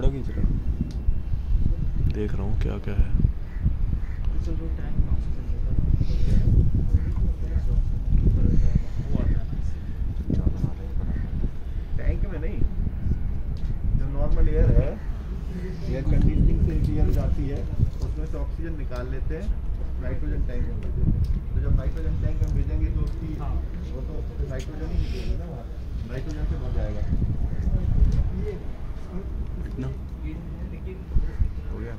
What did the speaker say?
Photo खींच रहा हूँ, देख रहा हूँ क्या क्या है। टैंक में नहीं, जो नॉर्मल एयर है, एयर कंडीशनिंग से एयर जाती है, उसमें से ऑक्सीजन निकाल लेते हैं, नाइट्रोजन टैंक में भेजते हैं। तो जब नाइट्रोजन टैंक में भेजेंगे तो उसकी वो तो नाइट्रोजन ही निकलेगी ना, वहाँ नाइट्रोजन से भर जाएगा। इतना हो गया।